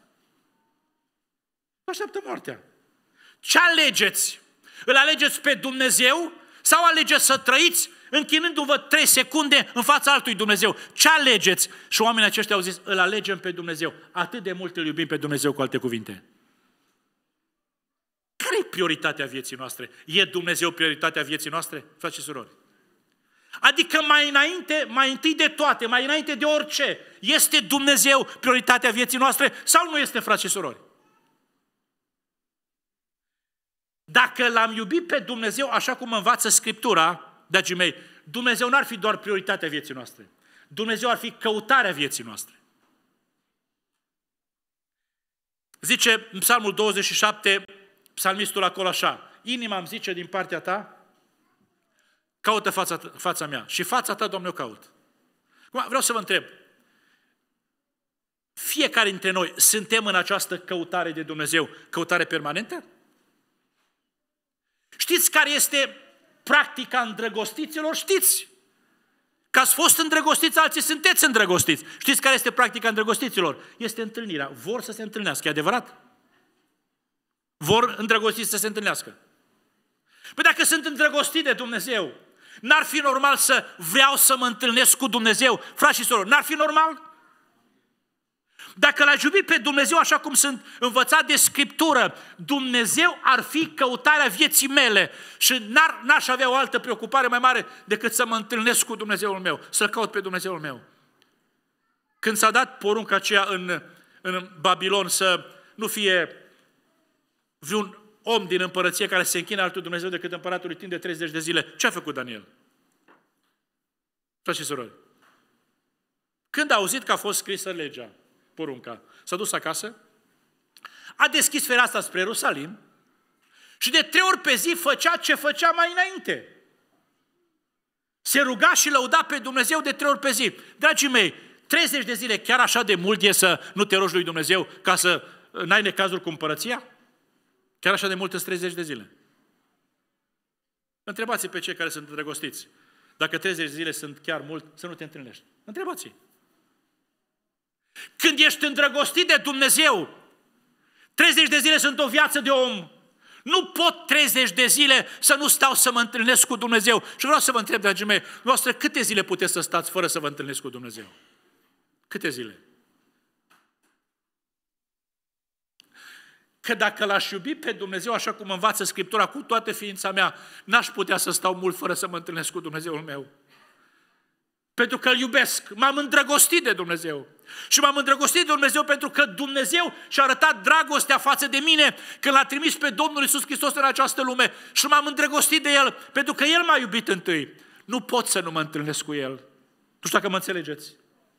Vă așteaptă moartea. Ce alegeți? Îl alegeți pe Dumnezeu sau alegeți să trăiți închinându-vă trei secunde în fața altui Dumnezeu? Ce alegeți? Și oamenii aceștia au zis, îl alegem pe Dumnezeu. Atât de mult îl iubim pe Dumnezeu, cu alte cuvinte. Care e prioritatea vieții noastre? E Dumnezeu prioritatea vieții noastre, frați și surori? Adică mai înainte, mai întâi de toate, mai înainte de orice, este Dumnezeu prioritatea vieții noastre sau nu este, frați și surori? Dacă l-am iubit pe Dumnezeu așa cum învață Scriptura, dragii mei, Dumnezeu n-ar fi doar prioritatea vieții noastre. Dumnezeu ar fi căutarea vieții noastre. Zice în Psalmul douăzeci și șapte, psalmistul acolo așa, inima îmi zice din partea ta, caută fața, fața mea și fața ta, Doamne, o caut. Acum vreau să vă întreb, fiecare dintre noi suntem în această căutare de Dumnezeu, căutare permanentă? Știți care este practica îndrăgostiților? Știți că ați fost îndrăgostiți, alții sunteți îndrăgostiți. Știți care este practica îndrăgostiților? Este întâlnirea. Vor să se întâlnească, e adevărat? Vor îndrăgostiți să se întâlnească. Păi dacă sunt îndrăgostit de Dumnezeu, n-ar fi normal să vreau să mă întâlnesc cu Dumnezeu? Frați și surori, n-ar fi normal? Dacă l-aș iubi pe Dumnezeu așa cum sunt învățat de Scriptură, Dumnezeu ar fi căutarea vieții mele și n-ar, n-aș avea o altă preocupare mai mare decât să mă întâlnesc cu Dumnezeul meu, să-L caut pe Dumnezeul meu. Când s-a dat porunca aceea în, în Babilon să nu fie vreun om din împărăție care se închină altul Dumnezeu decât împăratului timp de treizeci de zile, ce a făcut Daniel? Frați și surori, când a auzit că a fost scrisă legea, porunca, s-a dus acasă, a deschis fereastra spre Ierusalim și de trei ori pe zi făcea ce făcea mai înainte. Se ruga și lăuda pe Dumnezeu de trei ori pe zi. Dragii mei, treizeci de zile chiar așa de mult e să nu te rogi lui Dumnezeu ca să n-ai necazuri cu împărăția? Chiar așa de mult sunt treizeci de zile. Întrebați pe cei care sunt îndrăgostiți. Dacă treizeci de zile sunt chiar mult, să nu te întâlnești. Întrebați-i. Când ești îndrăgostit de Dumnezeu, treizeci de zile sunt o viață de om. Nu pot treizeci de zile să nu stau să mă întâlnesc cu Dumnezeu. Și vreau să vă întreb, dragii mei, noastră, câte zile puteți să stați fără să vă întâlnesc cu Dumnezeu? Câte zile? Că dacă l-aș iubi pe Dumnezeu așa cum învață Scriptura cu toată ființa mea, n-aș putea să stau mult fără să mă întâlnesc cu Dumnezeul meu. Pentru că îl iubesc, m-am îndrăgostit de Dumnezeu. Și m-am îndrăgostit de Dumnezeu pentru că Dumnezeu și-a arătat dragostea față de mine când l-a trimis pe Domnul Iisus Hristos în această lume. Și m-am îndrăgostit de El pentru că El m-a iubit întâi. Nu pot să nu mă întâlnesc cu El. Nu știu dacă mă înțelegeți.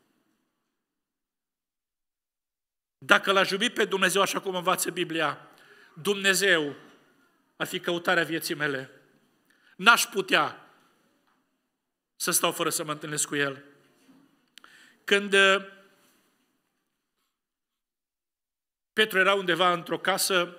Dacă l-aș iubi pe Dumnezeu așa cum învață Biblia, Dumnezeu ar fi căutarea vieții mele. N-aș putea să stau fără să mă întâlnesc cu El. Când Petru era undeva într-o casă,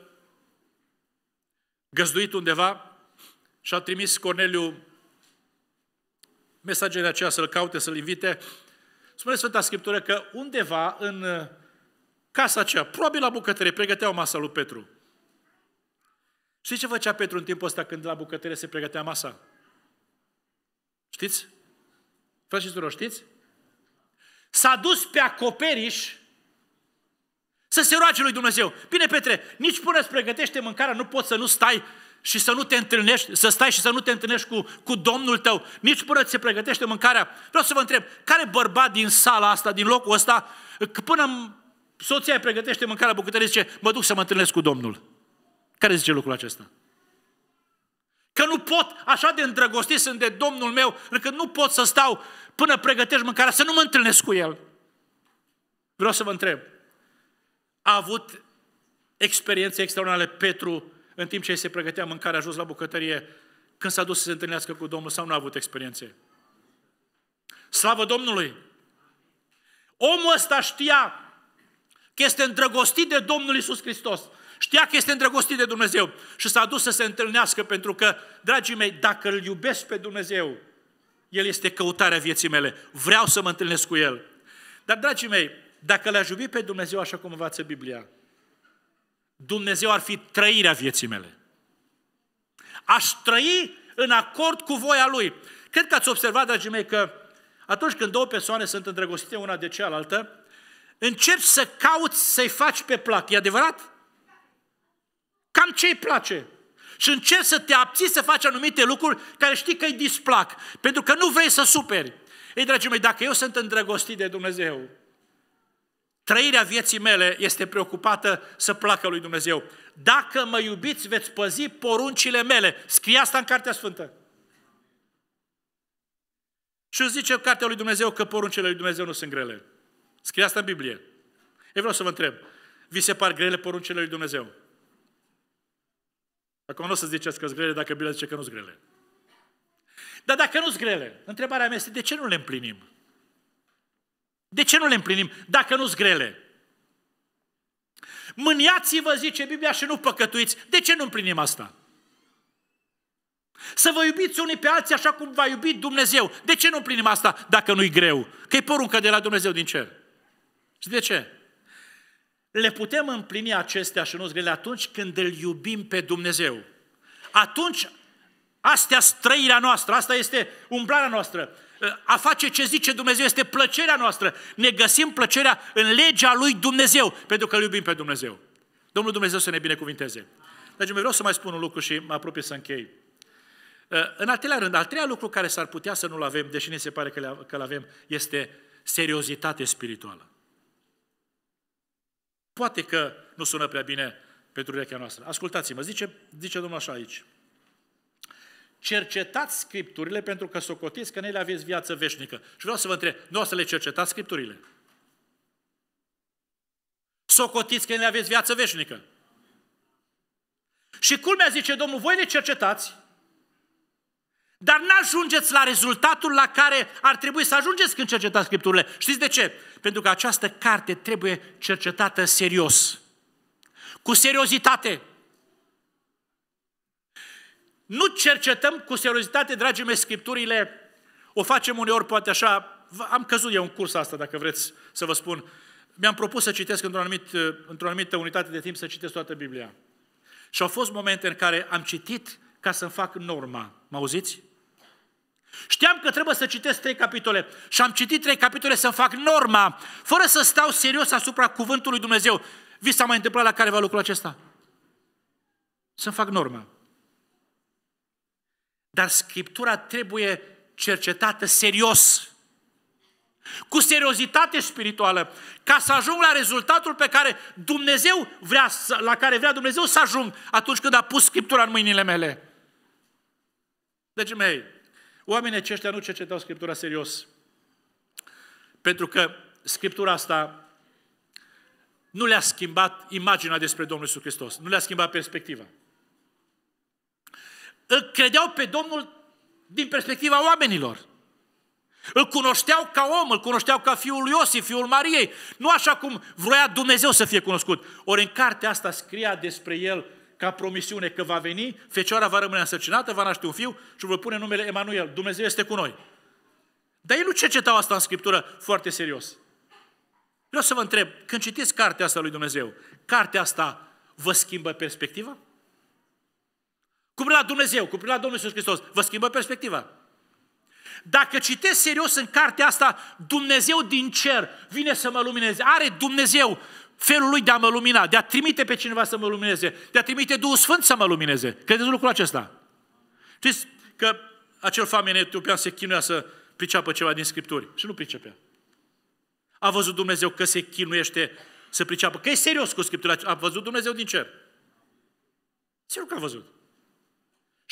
găzduit undeva, și a trimis Corneliu mesagerii aceea să-l caute, să-l invite. Spune Sfânta Scriptură că undeva în casa aceea, probabil la bucătărie, pregătea o masă lui Petru. Știți ce făcea Petru în timpul ăsta când la bucătărie se pregătea masa? Știți? Frați și surori, știți? S-a dus pe acoperiș să se roage lui Dumnezeu. Bine, Petre, nici până îți pregătește mâncarea, nu poți să nu stai și să nu te întâlnești, să stai și să nu te întâlnești cu, cu Domnul tău, nici până ți se pregătește mâncarea. Vreau să vă întreb, care bărbat din sala asta, din locul ăsta, până soția îi pregătește mâncarea bucătărie, zice, mă duc să mă întâlnesc cu Domnul? Care zice lucrul acesta? Că nu pot, așa de îndrăgostit sunt de Domnul meu, încât nu pot să stau până pregătești mâncarea, să nu mă întâlnesc cu El. Vreau să vă întreb, a avut experiențe extraordinare Petru în timp ce se pregătea mâncarea jos la bucătărie, când s-a dus să se întâlnească cu Domnul, sau nu a avut experiențe? Slavă Domnului! Omul ăsta știa că este îndrăgostit de Domnul Iisus Hristos. Știa că este îndrăgostit de Dumnezeu și s-a dus să se întâlnească, pentru că, dragii mei, dacă îl iubesc pe Dumnezeu, El este căutarea vieții mele. Vreau să mă întâlnesc cu El. Dar, dragii mei, dacă l-aș iubi pe Dumnezeu așa cum învață Biblia, Dumnezeu ar fi trăirea vieții mele. Aș trăi în acord cu voia Lui. Cred că ați observat, dragii mei, că atunci când două persoane sunt îndrăgostite una de cealaltă, începi să cauți să-i faci pe plac. E adevărat? Cam ce îi place. Și încerci să te abții să faci anumite lucruri care știi că îi displac, pentru că nu vrei să superi. Ei, dragii mei, dacă eu sunt îndrăgostit de Dumnezeu, trăirea vieții mele este preocupată să placă lui Dumnezeu. Dacă mă iubiți, veți păzi poruncile mele. Scrie asta în Cartea Sfântă. Și zice Cartea lui Dumnezeu că poruncile lui Dumnezeu nu sunt grele. Scrie asta în Biblie. Eu vreau să vă întreb, vi se par grele poruncile lui Dumnezeu? Acum nu o să ziceți că sunt grele dacă Biblia zice că nu sunt grele. Dar dacă nu sunt grele, întrebarea mea este, de ce nu le împlinim? De ce nu le împlinim dacă nu sunt grele? Mâniați-vă, zice Biblia, și nu păcătuiți. De ce nu împlinim asta? Să vă iubiți unii pe alții așa cum v-a iubit Dumnezeu. De ce nu împlinim asta dacă nu-i greu? Că e poruncă de la Dumnezeu din cer. Și de ce? Le putem împlini acestea și nu grele atunci când îl iubim pe Dumnezeu. Atunci, astea sunt trăirea noastră, asta este umblarea noastră. A face ce zice Dumnezeu este plăcerea noastră. Ne găsim plăcerea în legea lui Dumnezeu, pentru că îl iubim pe Dumnezeu. Domnul Dumnezeu să ne binecuvinteze. Deci vreau să mai spun un lucru și mă apropie să închei. În al treilea rând, al treilea lucru care s-ar putea să nu-l avem, deși ne se pare că-l avem, este seriozitate spirituală. Poate că nu sună prea bine pentru urechea noastră. Ascultați-mă, zice, zice Domnul așa aici. Cercetați Scripturile pentru că socotiți că în ele aveți viață veșnică. Și vreau să vă întreb, nu o să le cercetați Scripturile? Socotiți că în ele aveți viață veșnică. Și culmea, zice Domnul, voi le cercetați, dar n-ajungeți la rezultatul la care ar trebui să ajungeți când cercetați Scripturile. Știți de ce? Pentru că această carte trebuie cercetată serios. Cu seriozitate. Nu cercetăm cu seriozitate, dragii mei, Scripturile. O facem uneori, poate așa. Am căzut eu în cursa asta, dacă vreți să vă spun. Mi-am propus să citesc într-o anumit, într-o anumită unitate de timp, să citesc toată Biblia. Și au fost momente în care am citit ca să-mi fac norma. Mă auziți? Știam că trebuie să citesc trei capitole și am citit trei capitole să-mi fac norma, fără să stau serios asupra cuvântului lui Dumnezeu. Vi s-a mai întâmplat la careva lucrul acesta? Să-mi fac norma. Dar Scriptura trebuie cercetată serios, cu seriozitate spirituală, ca să ajung la rezultatul pe care Dumnezeu vrea, la care vrea Dumnezeu să ajung atunci când a pus Scriptura în mâinile mele. Dragii mei, oamenii aceștia nu cercetau Scriptura serios, pentru că Scriptura asta nu le-a schimbat imaginea despre Domnul Iisus Hristos, nu le-a schimbat perspectiva. Îl credeau pe Domnul din perspectiva oamenilor. Îl cunoșteau ca om, îl cunoșteau ca fiul lui Iosif, fiul Mariei, nu așa cum vroia Dumnezeu să fie cunoscut. Ori în cartea asta scria despre el ca promisiune că va veni, fecioara va rămâne însărcinată, va naște un fiu și va pune numele Emanuel. Dumnezeu este cu noi. Dar ei nu cercetau asta în Scriptură foarte serios. Vreau să vă întreb, când citiți cartea asta lui Dumnezeu, cartea asta vă schimbă perspectiva? Cu privire la Dumnezeu, cu privire la Domnul Iisus Hristos, vă schimbă perspectiva? Dacă citesc serios în cartea asta, Dumnezeu din cer vine să mă lumineze. Are Dumnezeu felul lui de a mă lumina, de a trimite pe cineva să mă lumineze, de a trimite Duhul Sfânt să mă lumineze. Credeți lucrul acesta? Știți că acel famen etiopian se chinuia să priceapă ceva din Scripturi și nu pricepea. A văzut Dumnezeu că se chinuiește să priceapă, că e serios cu Scriptura, a văzut Dumnezeu din cer. Sigur că a văzut.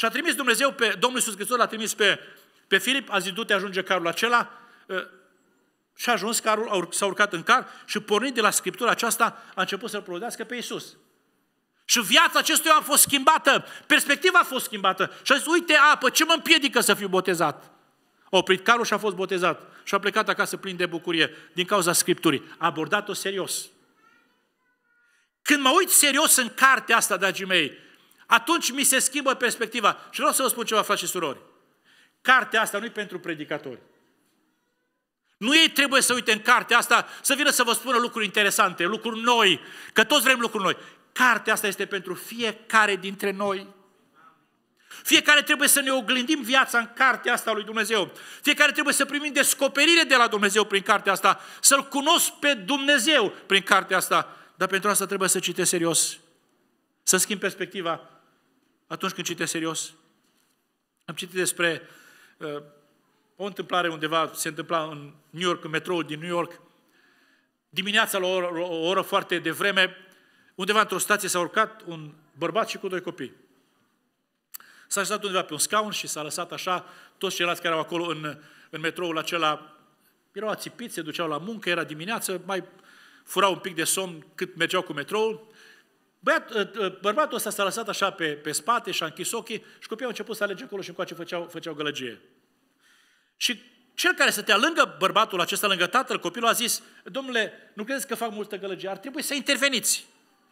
Și a trimis Dumnezeu pe, Domnul Iisus Hristos l-a trimis pe, pe Filip, a zis, du-te, ajunge carul acela, și a ajuns carul, s-a urcat în car și pornind de la Scriptura aceasta, a început să-L prorodească pe Iisus. Și viața acestuia a fost schimbată, perspectiva a fost schimbată. Și a zis, uite apă, ce mă împiedică să fiu botezat? A oprit carul și a fost botezat. Și a plecat acasă plin de bucurie, din cauza Scripturii. A abordat-o serios. Când mă uit serios în cartea asta, dragii mei, atunci mi se schimbă perspectiva. Și vreau să vă spun ceva, frați și surori. Cartea asta nu e pentru predicatori. Nu ei trebuie să uite în cartea asta, să vină să vă spună lucruri interesante, lucruri noi, că toți vrem lucruri noi. Cartea asta este pentru fiecare dintre noi. Fiecare trebuie să ne oglindim viața în cartea asta lui Dumnezeu. Fiecare trebuie să primim descoperire de la Dumnezeu prin cartea asta, să-L cunosc pe Dumnezeu prin cartea asta. Dar pentru asta trebuie să citesc serios, să schimb perspectiva atunci când citesc serios. Am citit despre uh, o întâmplare undeva, se întâmpla în New York, în metroul din New York, dimineața la o oră, o oră foarte devreme, undeva într-o stație s-a urcat un bărbat și cu doi copii. S-a așezat undeva pe un scaun și s-a lăsat așa, toți ceilalți care erau acolo în, în metroul acela erau ațipiți, se duceau la muncă, era dimineață, mai furau un pic de somn cât mergeau cu metroul. Băiat, bărbatul ăsta s-a lăsat așa pe, pe spate și a închis ochii și copiii au început să alerge acolo și încoace făceau, făceau gălăgie. Și cel care stătea lângă bărbatul acesta, lângă tatăl, copilul a zis, domnule, nu credeți că fac multă gălăgie? Ar trebui să interveniți.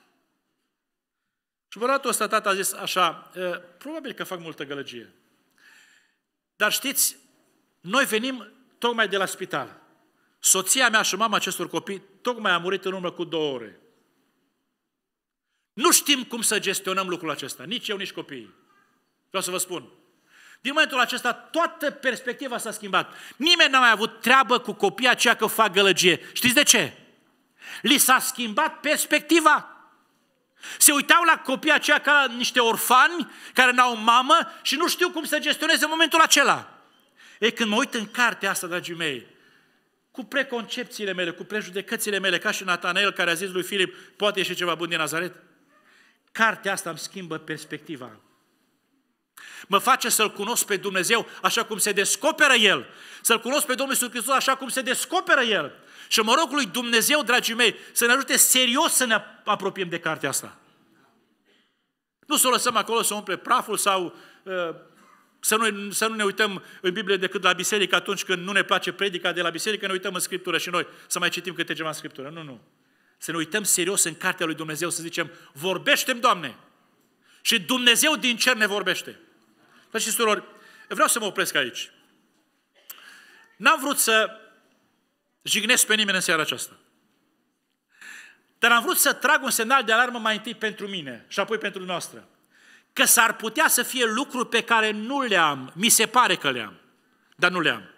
Și bărbatul ăsta, tata, a zis așa, probabil că fac multă gălăgie. Dar știți, noi venim tocmai de la spital. Soția mea și mama acestor copii tocmai a murit în urmă cu două ore. Nu știm cum să gestionăm lucrul acesta, nici eu, nici copiii. Vreau să vă spun. Din momentul acesta, toată perspectiva s-a schimbat. Nimeni n-a mai avut treabă cu copiii aceia că fac gălăgie. Știți de ce? Li s-a schimbat perspectiva. Se uitau la copiii aceia ca la niște orfani care n-au mamă și nu știu cum să gestioneze momentul acela. Ei, când mă uit în cartea asta, dragii mei, cu preconcepțiile mele, cu prejudecățile mele, ca și Natanael care a zis lui Filip, poate ieși ceva bun din Nazaret, cartea asta îmi schimbă perspectiva. Mă face să-L cunosc pe Dumnezeu așa cum se descoperă El, să-L cunosc pe Domnul Iisus Hristos așa cum se descoperă El. Și mă rog lui Dumnezeu, dragii mei, să ne ajute serios să ne apropiem de cartea asta. Nu să o lăsăm acolo să umple praful sau uh, să, nu, să nu ne uităm în Biblie decât la biserică atunci când nu ne place predica de la biserică, ne uităm în Scriptură și noi să mai citim câte ceva în Scriptură. Nu, nu. Să ne uităm serios în cartea lui Dumnezeu, să zicem, vorbește-mi, Doamne! Și Dumnezeu din cer ne vorbește. Frați și surori, vreau să mă opresc aici. N-am vrut să jignesc pe nimeni în seara aceasta. Dar am vrut să trag un semnal de alarmă mai întâi pentru mine și apoi pentru noastră. Că s-ar putea să fie lucruri pe care nu le-am, mi se pare că le-am, dar nu le-am.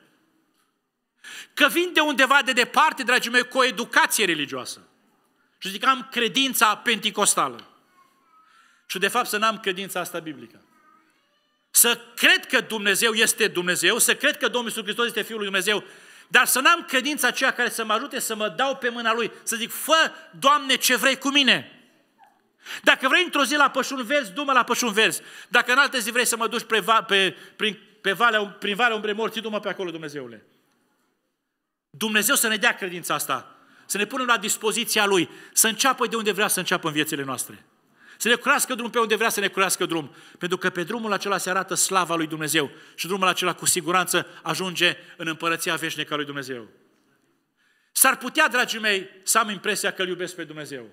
Că vin de undeva de departe, dragii mei, cu o educație religioasă. Și zic că am credința penticostală. Și de fapt să n-am credința asta biblică. Să cred că Dumnezeu este Dumnezeu, să cred că Domnul Iisus Hristos este Fiul lui Dumnezeu, dar să n-am credința aceea care să mă ajute să mă dau pe mâna Lui, să zic, fă, Doamne, ce vrei cu mine. Dacă vrei într-o zi la pășuni verzi, du-mă la pășuni verzi. Dacă în alte zi vrei să mă duci pe, va, pe, prin, pe valea, prin valea umbrei morții, du-mă pe acolo, Dumnezeule. Dumnezeu să ne dea credința asta, să ne punem la dispoziția Lui, să înceapă de unde vrea să înceapă în viețile noastre. Să ne curească drum pe unde vrea să ne curească drum. Pentru că pe drumul acela se arată slava lui Dumnezeu. Și drumul acela cu siguranță ajunge în împărăția veșnică a lui Dumnezeu. S-ar putea, dragii mei, să am impresia că îl iubesc pe Dumnezeu.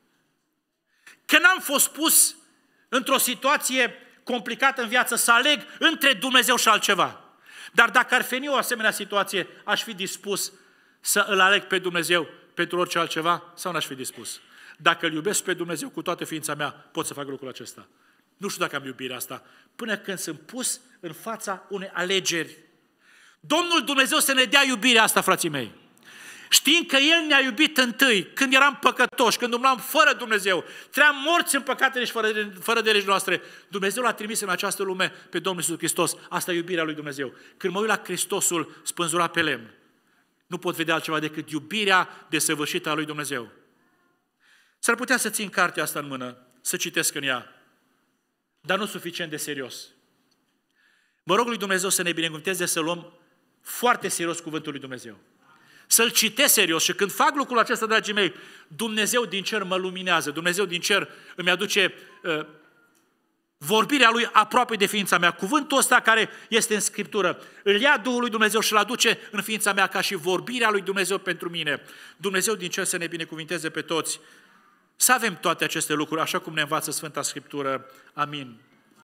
Că n-am fost pus într-o situație complicată în viață să aleg între Dumnezeu și altceva. Dar dacă ar veni o asemenea situație, aș fi dispus să îl aleg pe Dumnezeu pentru orice altceva sau n-aș fi dispus? Dacă îl iubesc pe Dumnezeu cu toată ființa mea, pot să fac lucrul acesta. Nu știu dacă am iubirea asta. Până când sunt pus în fața unei alegeri. Domnul Dumnezeu să ne dea iubirea asta, frații mei. Știind că El ne-a iubit întâi, când eram păcătoși, când umblam fără Dumnezeu, tream morți în păcatele și fără de, fără de legii noastre, Dumnezeu l-a trimis în această lume pe Domnul Iisus Hristos. Asta e iubirea lui Dumnezeu. Când mă uit la Hristosul spânzurat pe lemn, nu pot vedea altceva decât iubirea desăvârșită a lui Dumnezeu. S-ar putea să țin cartea asta în mână, să citesc în ea, dar nu suficient de serios. Mă rog lui Dumnezeu să ne binecuvânteze să luăm foarte serios cuvântul lui Dumnezeu. Să-l citesc serios și când fac lucrul acesta, dragii mei, Dumnezeu din cer mă luminează, Dumnezeu din cer îmi aduce uh, vorbirea Lui aproape de ființa mea. Cuvântul ăsta care este în Scriptură, îl ia Duhul lui Dumnezeu și îl aduce în ființa mea ca și vorbirea lui Dumnezeu pentru mine. Dumnezeu din cer să ne binecuvinteze pe toți. Să avem toate aceste lucruri, așa cum ne învață Sfânta Scriptură. Amin.